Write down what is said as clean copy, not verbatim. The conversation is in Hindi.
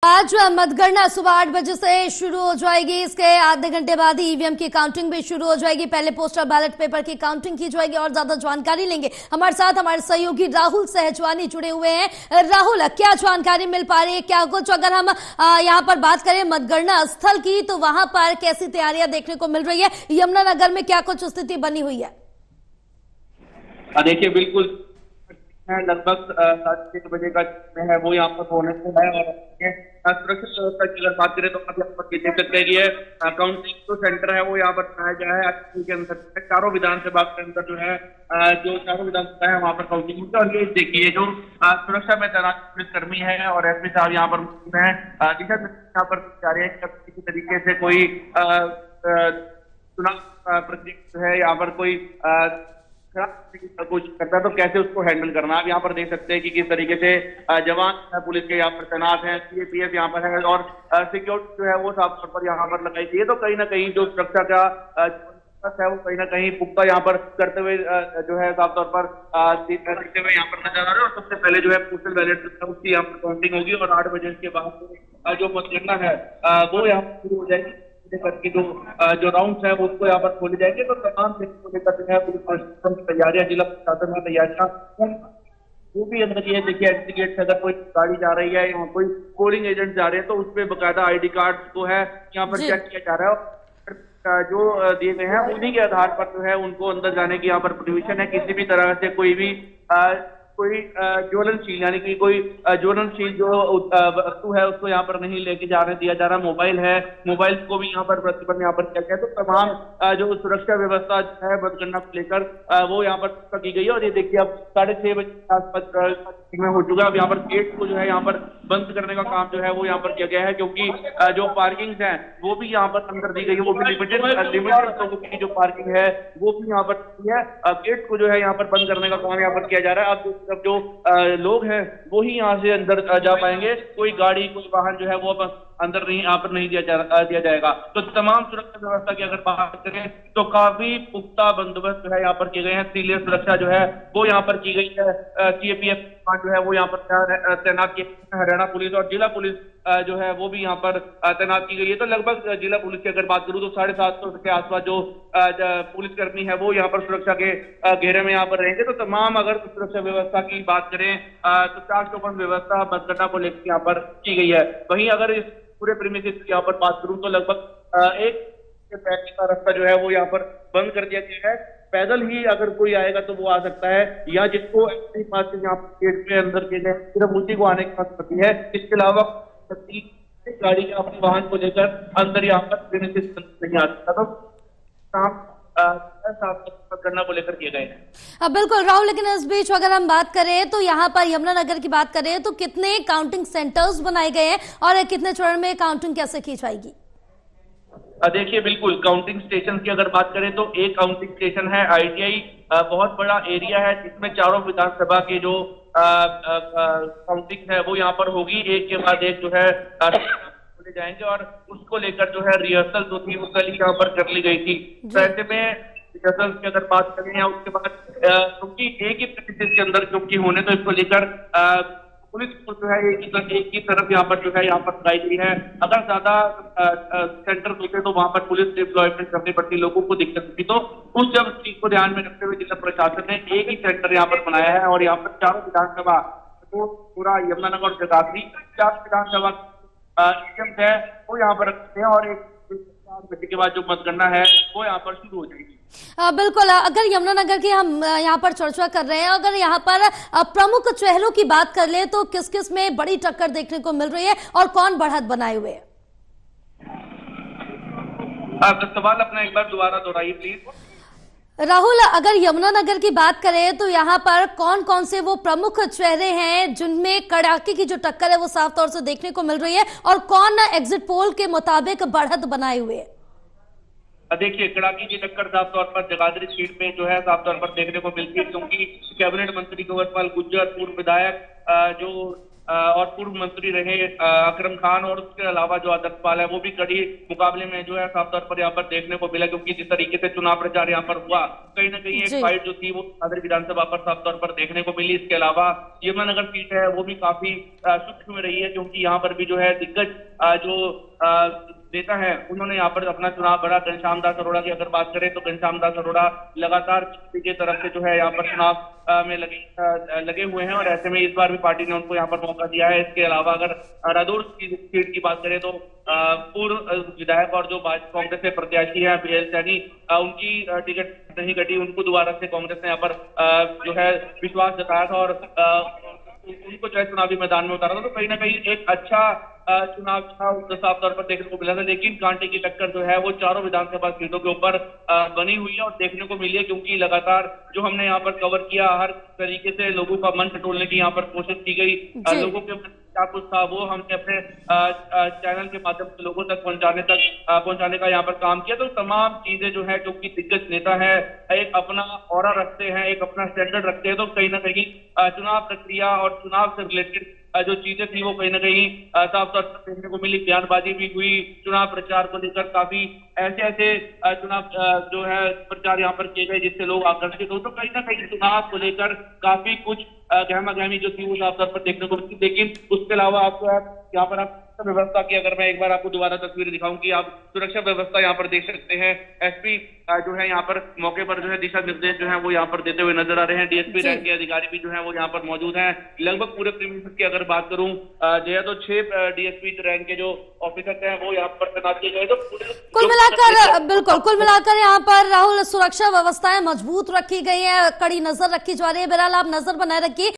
आज मतगणना सुबह 8 बजे से शुरू हो जाएगी। इसके आधे घंटे बाद ही ईवीएम की काउंटिंग भी शुरू हो जाएगी। पहले पोस्टल बैलेट पेपर की काउंटिंग की जाएगी और ज्यादा जानकारी लेंगे। हमारे साथ हमारे सहयोगी राहुल सहजवानी जुड़े हुए हैं। राहुल, क्या जानकारी मिल पा रही है? क्या कुछ अगर हम यहाँ पर बात करें मतगणना स्थल की, तो वहां पर कैसी तैयारियां देखने को मिल रही है? यमुनानगर में क्या कुछ स्थिति बनी हुई है? देखिए, बिल्कुल लगभग 6:30 बजे का है वो यहाँ पर होने को है। और सुरक्षा व्यवस्था की अगर बात करें तो आप यहाँ पर देख सकते हैं कि ये काउंटिंग जो सेंटर है वो यहाँ पर बनाया गया है। के अंदर चारों विधानसभा के अंदर जो है जो चारों विधानसभा है वहाँ पर काउंटिंग होती है। और ये देखिए जो सुरक्षा में तैनात पुलिसकर्मी है और एसपी साहब यहाँ पर मौजूद है। यहाँ पर जा रहे हैं किसी तरीके से कोई चुनाव प्रक्रिया है यहाँ पर कोई कुछ करता है तो कैसे उसको हैंडल करना। आप यहाँ पर देख सकते हैं कि किस तरीके से जवान पुलिस के यहाँ पर तैनात हैं, सीएपीएफ यहाँ पर है और सिक्योरिटी जो है वो साफ तौर पर यहाँ पर लगाई गई है। तो कहीं ना कहीं जो सुरक्षा का है वो कहीं ना कहीं पुख्ता यहाँ पर करते हुए जो है साफ तौर पर देखते हुए यहाँ पर नजर आ रहे हैं। और सबसे पहले जो है पोस्टल बैलेट उसकी यहाँ पर काउंटिंग होगी और 8 बजे के बाद जो मतगणना है वो यहाँ पर शुरू हो जाएगी। की जो राउंड है वो उसको यहाँ पर खोले जाएंगे। तो तमाम को लेकर जो है पुलिस प्रशासन की तैयारियां, जिला प्रशासन की तैयारियां वो भी अंदर ये देखिए एंट्री गेट से अगर कोई गाड़ी जा रही है या कोई पोलिंग एजेंट जा रहे हैं तो उस पर बकायदा आईडी कार्ड को है यहाँ पर चेक किया जा रहा है। जो दिए गए हैं उन्हीं के आधार पर जो है उनको अंदर जाने की यहाँ पर परमिशन है। किसी भी तरह से कोई भी ज्वलनशील यानी कि कोई ज्वलनशील जो वस्तु है उसको यहाँ पर नहीं लेके जाने दिया जा रहा। मोबाइल है, मोबाइल को भी यहाँ पर प्रतिबंध यहाँ पर किया गया। तो तमाम जो सुरक्षा व्यवस्था है मतगणना को लेकर वो यहाँ पर की गई है। और ये देखिए अब 6:30 बजे के आसपास में हो चुका है। अब यहाँ पर गेट को जो है यहाँ पर बंद करने का काम जो है वो यहाँ पर किया गया है, क्योंकि जो पार्किंग है वो भी यहाँ पर अंदर दी गई है। वो भी लिमिटेड लोगों की जो पार्किंग है वो भी यहाँ पर है। गेट को जो है यहाँ पर बंद करने का काम यहाँ पर किया जा रहा है। अब जो लोग हैं वो ही यहाँ से अंदर जा पाएंगे। कोई गाड़ी कोई वाहन जो है वो अंदर नहीं यहाँ पर नहीं दिया जाएगा। तो तमाम सुरक्षा व्यवस्था की अगर बात करें तो काफी पुख्ता बंदोबस्त जो है यहाँ पर किए गए हैं। सीनियर सुरक्षा जो है वो यहाँ पर की गई है। सीएपीएफ जो है वो यहाँ पर तैनात की, हरियाणा पुलिस और जिला पुलिस जो है वो भी यहाँ पर तैनात की गई है। तो लगभग जिला पुलिस की अगर बात करूं तो 750 के आसपास जो पुलिसकर्मी है वो यहाँ पर सुरक्षा के घेरे में यहाँ पर रहेंगे। तो तमाम अगर सुरक्षा व्यवस्था की बात करें तो चाक चौबंद व्यवस्था मतगणना को लेकर यहाँ पर की गई है। वहीं अगर इस पूरे प्रीमिसेस की यहाँ पर बात करूं तो लगभग एक पैदल का रास्ता जो है वो यहाँ पर बंद कर दिया गया है। पैदल ही अगर कोई आएगा तो वो आ सकता है, या जिसको पास से यहाँ गेट के अंदर के लिए सिर्फ उसी को आने की अनुमति है। इसके अलावा गाड़ी के अपने वाहन को लेकर अंदर यहाँ पर नहीं आ सकता। तो करना को लेकर किए गए हैं। बिल्कुल राहुल, लेकिन इस बीच अगर हम बात करें तो यहाँ पर यमुनानगर की बात करें तो कितने काउंटिंग सेंटर्स बनाए गए हैं और कितने चरण में काउंटिंग कैसे की जाएगी? देखिए, बिल्कुल काउंटिंग स्टेशन की अगर बात करें तो एक काउंटिंग स्टेशन है ITI, बहुत बड़ा एरिया है जिसमें चारों विधानसभा के जो काउंटिंग है वो यहाँ पर होगी। एक के बाद एक जो है खोले जाएंगे और उसको लेकर जो है रिहर्सल जो थी वो कल यहाँ पर कर ली गई थी। तो ऐसे में रिहर्सल की अगर बात करें या उसके बाद क्योंकि एक ही प्रेमिसेस के अंदर क्योंकि होने तो इसको लेकर पुलिस को जो है एक ही तरफ यहाँ पर जो है यहाँ पर लगाई गई है। अगर ज्यादा सेंटर होते तो वहां पर पुलिस डिप्लॉयमेंट करनी पड़ती, लोगों को दिक्कत होती। तो उस जब चीज को ध्यान में रखते हुए जिला प्रशासन ने एक ही सेंटर यहाँ पर बनाया है और यहाँ पर चारों विधानसभा तो पूरा यमुनानगर और जगाधरी 4 विधानसभा है वो यहाँ पर रखते हैं और 4 बजे के बाद जो मतगणना है वो यहाँ पर शुरू हो जाएगी। बिल्कुल, अगर यमुनानगर की हम यहाँ पर चर्चा कर रहे हैं, अगर यहाँ पर प्रमुख चेहरों की बात कर ले तो किस किस में बड़ी टक्कर देखने को मिल रही है और कौन बढ़त बनाए हुए है? सवाल अपना एक बार दोबारा दोहराइए प्लीज। राहुल, अगर यमुनानगर की बात करें तो यहाँ पर कौन कौन से वो प्रमुख चेहरे हैं जिनमें कड़ाके की जो टक्कर है वो साफ तौर से देखने को मिल रही है और कौन एग्जिट पोल के मुताबिक बढ़त बनाए हुए है? देखिए, कड़ाके की टक्कर साफ तौर पर जगाधरी सीट में जो है साफ तौर पर देखने को मिलती है, क्योंकि कैबिनेट मंत्री कंवरपाल गुर्जर, पूर्व विधायक जो और पूर्व मंत्री रहे अकरम खान, और उसके अलावा जो आदर्शपाल है वो भी कड़ी मुकाबले में जो है साफ तौर पर यहाँ पर देखने को मिला, क्योंकि जिस तरीके से चुनाव प्रचार यहाँ पर हुआ, कहीं ना कहीं एक फाइट जो थी वो आदर विधानसभा पर साफ तौर पर देखने को मिली। इसके अलावा यमुनानगर सीट है वो भी काफी सूक्ष्म रही है, क्योंकि यहाँ पर भी जो है दिग्गज जो नेता है उन्होंने यहाँ पर अपना चुनाव बड़ा। घनश्याम दास अरोड़ा की अगर बात करें तो घनश्याम दास अरोड़ा लगातार की तरफ से जो है यहाँ पर चुनाव में लगे हुए हैं, और ऐसे में इस बार भी पार्टी ने उनको यहाँ पर मौका दिया है। इसके अलावा अगर रादौर की सीट की बात करें तो पूर्व विधायक और जो कांग्रेस के प्रत्याशी है बीएल सैनी, उनकी टिकट नहीं कटी, उनको दोबारा से कांग्रेस ने यहाँ पर जो है विश्वास जताया था और उनको जो है चुनावी मैदान में उतारा था। तो कहीं ना कहीं एक अच्छा चुनाव था साफ तौर पर देखने को मिला था, लेकिन कांटे की टक्कर जो है वो चारों विधानसभा सीटों के ऊपर बनी हुई है और देखने को मिली है, क्योंकि लगातार जो हमने यहाँ पर कवर किया, हर तरीके से लोगों का मन टटोलने की यहाँ पर कोशिश की गई। लोगों के क्या कुछ था वो हमने अपने चैनल के माध्यम से लोगों तक पहुंचाने का यहाँ पर काम किया। तो तमाम चीजें जो है, क्योंकि दिग्गज नेता है, एक अपना ऑरा रखते हैं, एक अपना स्टैंडर्ड रखते हैं, तो कहीं ना कहीं चुनाव प्रक्रिया और चुनाव से रिलेटेड जो चीजें थी वो कहीं ना कहीं साफ तौर पर देखने को मिली। बयानबाजी भी हुई चुनाव प्रचार को लेकर, काफी ऐसे चुनाव जो है प्रचार यहाँ पर किए गए जिससे लोग आकर्षित हो। तो कहीं ना कहीं चुनाव को लेकर काफी कुछ गहमा गहमी जो थी वो साफ तौर पर देखने को मिली। लेकिन उसके अलावा आपको यहाँ पर आप व्यवस्था की अगर मैं एक बार आपको दोबारा तस्वीर दिखाऊं कि आप सुरक्षा व्यवस्था यहाँ पर देख सकते हैं। एसपी जो है यहाँ पर मौके पर जो है दिशा निर्देश जो है वो यहाँ पर देते हुए नजर आ रहे हैं। डीएसपी रैंक के अधिकारी भी जो है वो यहाँ पर मौजूद हैं। लगभग पूरे प्रीमिसेस की अगर बात करूं जो है तो 6 डीएसपी रैंक के जो ऑफिसर हैं वो यहाँ पर तैनात किए गए। तो कुल मिलाकर यहाँ पर राहुल सुरक्षा व्यवस्थाएं मजबूत रखी गई है, कड़ी नजर रखी जा रही है। बहरहाल आप नजर बनाए रखिए।